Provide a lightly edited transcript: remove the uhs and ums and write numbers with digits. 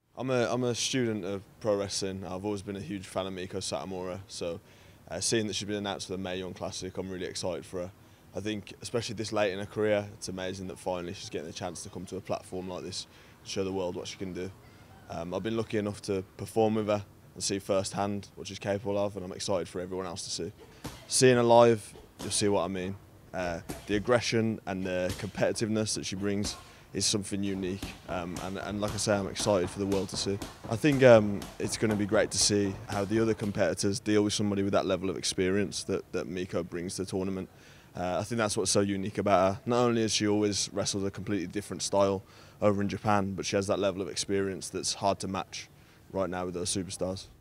I'm a student of pro wrestling. I've always been a huge fan of Meiko Satomura, so seeing that she's been announced for the Mae Young Classic, I'm really excited for her. I think, especially this late in her career, it's amazing that finally she's getting the chance to come to a platform like this, show the world what she can do. I've been lucky enough to perform with her and see firsthand what she's capable of, and I'm excited for everyone else to see. Seeing her live, you'll see what I mean. The aggression and the competitiveness that she brings is something unique, and like I say, I'm excited for the world to see. I think it's going to be great to see how the other competitors deal with somebody with that level of experience that Meiko brings to the tournament. I think that's what's so unique about her. Not only has she always wrestled a completely different style over in Japan, but she has that level of experience that's hard to match right now with those superstars.